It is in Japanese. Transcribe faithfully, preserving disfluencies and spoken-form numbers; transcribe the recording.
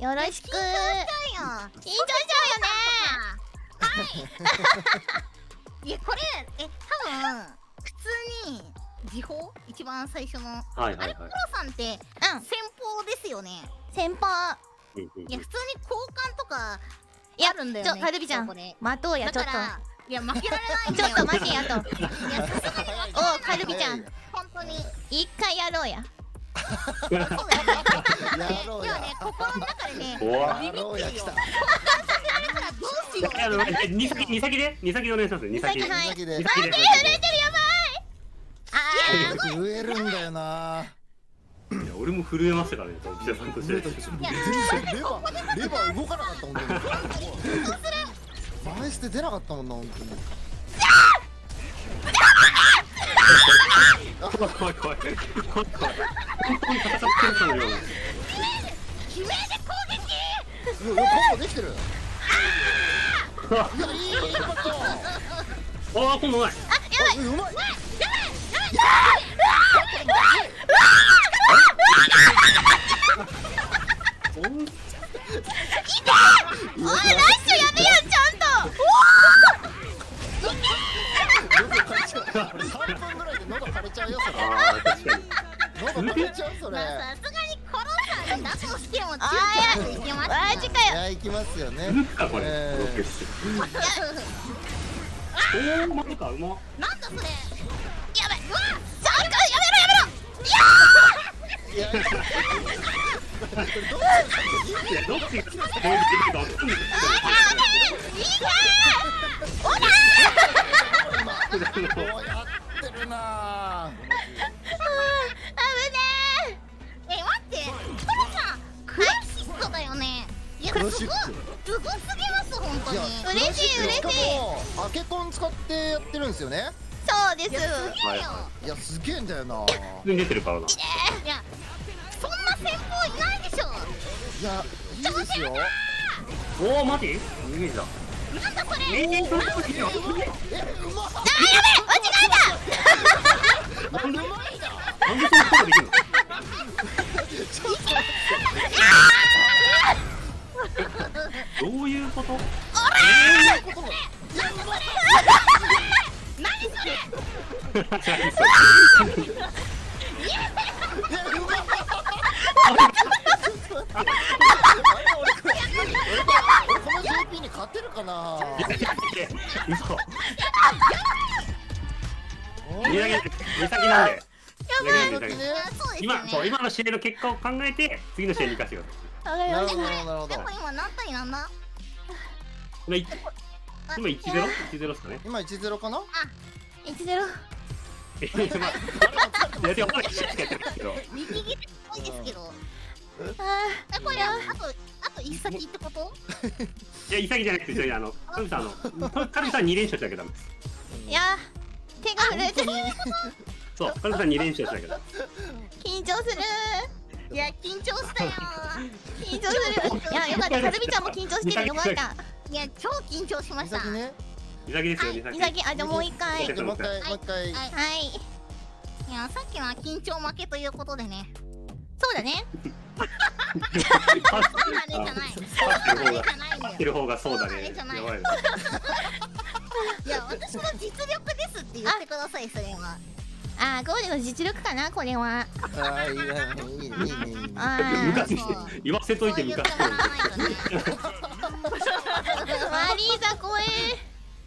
よろしく。緊張しちゃうよ。緊張しちゃうよね。はい。いやこれえ多分普通に時報一番最初のあれプロさんって先方ですよね。先方。いや普通に交換とかあるんだよね。ちょカルビちゃん待とうやちょっと。いや負けられないんだよ。ちょっと待てやと。いやさすがにおうカルビちゃん本当に一回やろうや。そうだよね。今ね心の中でねビビってるよ。交換させられたらどうしよう。 二先二先で二先でお願いします。二先。 はい。 二先で。手震えてるやばい。ああ。震えるんだよな。 俺も震えましたからね。記者さんとして。 レバーレバー動かなかったもんね。前捨て出なかったもんな本当に。 怖い怖い怖い怖い怖い。本当に戦ってるかのような。 悲鳴で攻撃。 いやいやコンボできてる。いやいいよかった。 ああ今度ない。 あやばい。 うまい。 おいラッシュやめよちゃんと。 さんぷんぐらいで喉枯れちゃうよそれ。 ああ確かに。 喉枯れちゃうそれ。 まあさすがにコロさんだとしても中華いけます。マジかよ。 いや行きますよね。 これ。おおマジかうま。 なんだそれ。やばい。うわちょっとやめろやめろ。いやどっちが攻撃できるか分かんない。 こうやってるな。 危ねえ。え待ってトロさんクラシックだよね。いやすごすごすぎます本当に。嬉しい嬉しい。 アケコン使ってやってるんですよね。 そうです。 いやすげえんだよな。 普通に出てるからな。 いやそんな先方いないでしょ。 いやいいですよ。 おおマジ？イメージだ。 なんだそれ。 ええー、どういうこと？ えうまっ。 あーやべ間違えた。 なんでうまいんだ。 なんでそんなことできるの？どういうこと？ おらー。何それ。 この ジェーピー に勝てるかな。 嘘。二先二先なんで。今そう今の試合の結果を考えて次の試合に生かしてください。 なるほどなるほど。 でも今何対なんだ。 今一ゼロ一ゼロですかね。 今一ゼロかな。あ一ゼロ。 えまあいやでもまだ一緒しかやってないですけど。 力切れっぽいですけど。あこれあとあと一先ってこと？ いや一先じゃなくてあのカルビさんあのカルビさん二連勝しなきゃダメです。 いや手が震えてる。 そうカルビさん二連勝しなきゃダメ。 緊張する。いや緊張したよ。緊張する。いやよかったカルビちゃんも緊張してるよかった。いや超緊張しました。 二先ですよ二先。 二先あじゃあもう一回。 もう一回もう一回。 はい。いやさっきは緊張負けということでね。そうだね。そうだねじゃない。そうだねじゃないんだよ。 勝ってる方がそうだね。やばい。 いや私の実力ですって言ってくださいそれは。ああゴールの実力かなこれは。 ああいいねいいねいいね。 昔言わせといて昔。 マリーザ怖え